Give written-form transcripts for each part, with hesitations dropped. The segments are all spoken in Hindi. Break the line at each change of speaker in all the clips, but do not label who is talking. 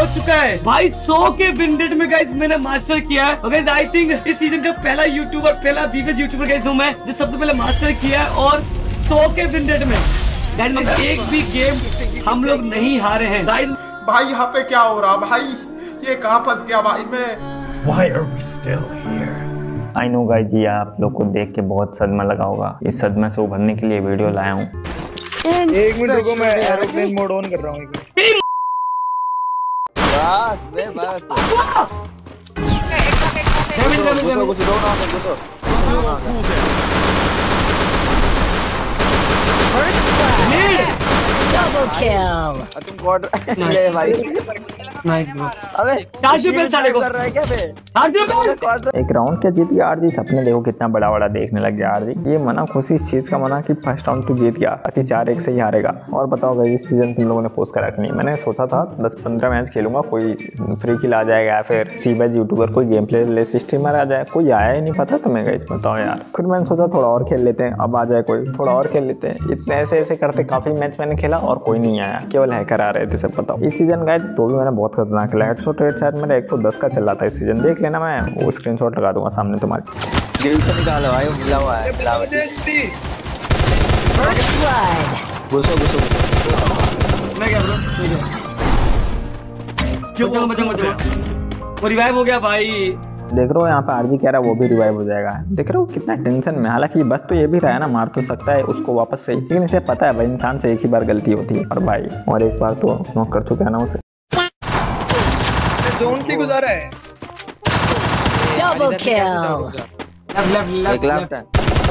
चुका है भाई 100 के विन में गाइस मैंने मास्टर किया है। और गाइस आई थिंक इस सीजन का पहला यूट्यूबर, पहला वीवेज यूट्यूबर गाइस हूँ मैं जो सबसे पहले मास्टर किया है। और 100 के विन में गाइस मतलब एक भी गेम हम लोग नहीं हारे हैं गाइस।
भाई यहाँ पे क्या हो रहा भाई, ये कहाँ फंस गया भाई मैं।
Why are we still here?
I know guys, ये आप लोग को देख के बहुत सदमा लगा होगा। इस सदमे से उभरने के लिए वीडियो लाया हूँ।
एक मिनट रुको, मैं एरोप्लेन मोड ऑन कर रहा हूँ।
Double kill.
तुम क्वार्टर ये भाई
नाइस ब्रो।
अबे कर रहा है क्या बे?
एक राउंड क्या जीत गया आरजी, सपने देखो कितना बड़ा बड़ा देखने लग गया आरजी। ये मना खुशी इस चीज का मना कि फर्स्ट राउंड तो जीत गया, बाकी 4-1 से ही हारेगा। और बताओ भाई इस सीजन तुम लोगों ने पोस्ट करा कि नहीं? मैंने सोचा था 10-15 मैच खेलूंगा, कोई फ्री किल आ जाएगा या फिर सीवेज यूट्यूबर कोई गेम प्ले लेस स्ट्रीमर आ जाए। कोई आया ही नहीं, पता तुम्हें गई बताओ यार। फिर मैंने सोचा थोड़ा और खेल लेते हैं, अब आ जाए कोई, थोड़ा और खेल लेते हैं। इतने ऐसे करते काफी मैच मैंने खेला और कोई नहीं आया, केवल हैकर आ रहे थे सब। बताओ इस सीजन गए तो भी मैंने बहुत खतरनाक खेला। हेडशॉट रेट शायद मेरा 110 का चल रहा था इस सीजन, देख लेना, मैं वो स्क्रीनशॉट लगा दूंगा सामने तुम्हारे।
जेल से निकालो भाई, मिला हुआ है मिलावटी। घुसो
मैं क्या ब्रो, बचाओ वो रिवाइव हो गया भाई।
देख रहे हो यहाँ पे आरजी कह रहा है वो भी रिवाइव हो जाएगा। देख रहे हो कितना टेंशन में। हालांकि बस तो ये भी रहा है ना, मार तो सकता है उसको वापस से, लेकिन इसे पता है भाई इंसान से एक ही बार गलती होती है। और भाई और एक बार तो नॉक कर चुका है ना उसे।
जोन से गुजारा है।
Double kill.
लेफ्ट है।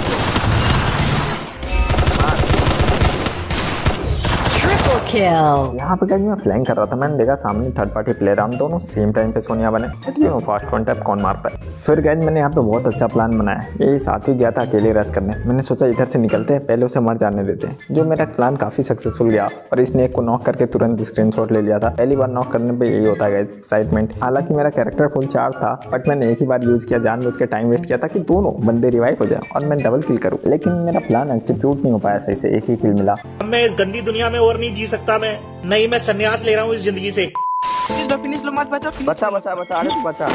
Triple kill.
यहाँ पे मैं फ्लैंक कर रहा था, मैंने देखा सामने थर्ड पार्टी प्लेयर, हम दोनों सेम टाइम पे सोनिया बने। But you know fast one tap कौन मारता है। फिर गाइस मैंने यहाँ पे बहुत अच्छा प्लान बनाया। यही साथ ही गया था अकेले रश करने। मैंने सोचा इधर से निकलते हैं, पहले उसे मर जाने देते हैं। जो मेरा प्लान काफी सक्सेसफुल गया और इसने एक को नॉक करके तुरंत स्क्रीनशॉट ले लिया था। पहली बार नॉक करने पे यही होता है एक्साइटमेंट। हालांकि मेरा कैरेक्टर फुल चार्ज था, बट मैंने एक ही बार यूज किया, जानबूझ के टाइम वेस्ट किया था कि दोनों बंदे रिवाइव हो जाए और मैं डबल किल करूँ। लेकिन मेरा प्लान एग्जीक्यूट नहीं हो पाया सही से, एक ही किल मिला।
मैं इस गंदी दुनिया में और नहीं जी सकता। मैं नहीं, मैं संन्यास ले रहा हूँ इस जिंदगी से।
फिनिश लो मत बचा अरे तू बचा।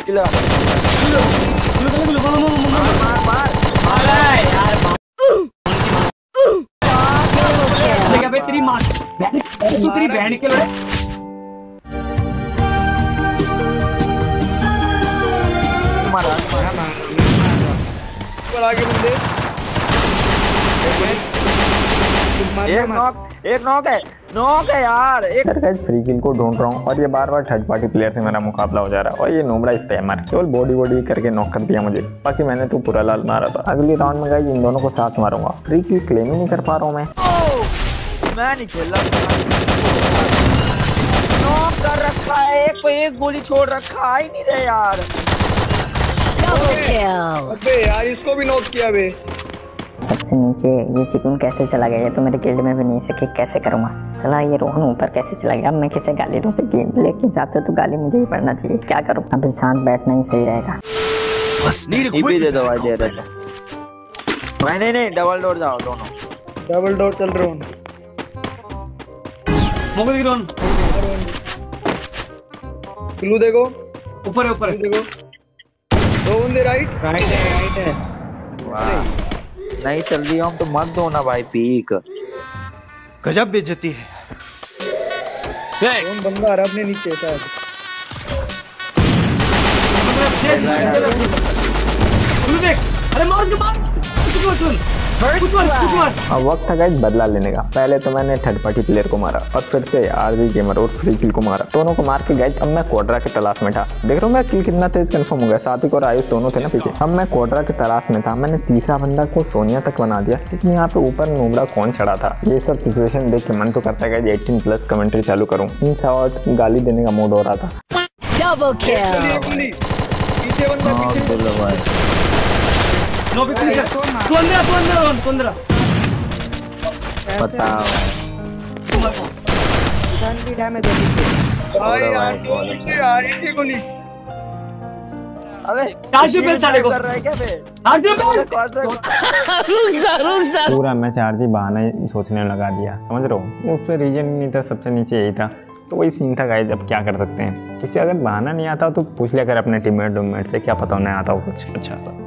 तेरी माँ तेरी बहन के लोड़े
एक नॉक है यार। एक
फ्री किल को ढूंढ रहा हूँ और ये बार थर्ड पार्टी प्लेयर से मेरा मुकाबला हो जा रहा है। और ये नोबड़ा स्पैमर केवल बॉडी करके नॉक कर दिया मुझे, बाकी मैंने तो पूरा लाल मारा था। अगली राउंड में गाइस इन दोनों को साथ मारूंगा। फ्री किल क्लेम ही नहीं कर पा रहा हूँ
मैं नहीं खेल रहा। नॉक कर रखा है, एक को एक गोली छोड़ रखा ही नहीं रहे यार।
Double kill.
अबे यार इसको भी नॉक किया बे।
सबसे नीचे ये चिकन कैसे चला गया? ये तो मेरे गिल्ड में भी नहीं, इसे किक कैसे करूंगा? साला ये रोहन ऊपर कैसे चला गया? अब मैं किसे गाली दूं? तो गेम लेके जाते तो गाली मुझे ही पड़ना चाहिए। क्या करूं? अब शांत बैठना ही सही रहेगा।
भी दे दो भाई, दे दो भाई। नहीं डबल डोर जाओ दोनों। डबल डोर चल रहा हूं।
मोगल गिरोन
क्लू देखो,
ऊपर है
देखो। दो बंदे राइट है। वाह नहीं चल रही हम तो मत दो ना भाई। पीक
गजब बेइज्जती है।
कौन बंदा आ रहा अपने नीचे शायद।
अरे मार
अब वक्त था गाइस बदला लेने का। पहले तो मैंने थर्ड पार्टी प्लेयर को मारा और फिर से आरजी गेमर और फ्री किल को मारा। दोनों को मार के गाइस अब मैं क्वाड्रा की तलाश में था। देख रहा हूँ मैं किल कितना तेज कंफर्म हो गया। सात्विक और आयुष दोनों थे ना पीछे। अब मैं क्वाड्रा की तलाश में था। मैंने तीसरा बंदा को सोनिया तक बना दिया, लेकिन यहाँ पे ऊपर नोबड़ा कौन चढ़ा था। ये सब सिचुएशन देख के मन तो करता है गाइस 18+ कमेंट्री चालू करूँ। इन शॉट गाली देने का मूड हो रहा था।
Double kill.
पीछे बंदा पीछे।
नो भी तू अंदर
बताओ भी डैमेज भाई यार नीचे आ रही थी गोली। अबे कर रहा है क्या बे?
पूरा मैच आरजी बहाना ही सोचने लगा दिया, समझ रहे हो? उस पे रीजन नहीं था, सबसे नीचे यही था। तो वही सीन था गाइस, अब क्या कर सकते हैं। किसी अगर बहाना नहीं आता तो पूछ लिया कर अपने टीममेट से, क्या पता उन्हें आता हो कुछ अच्छा सा।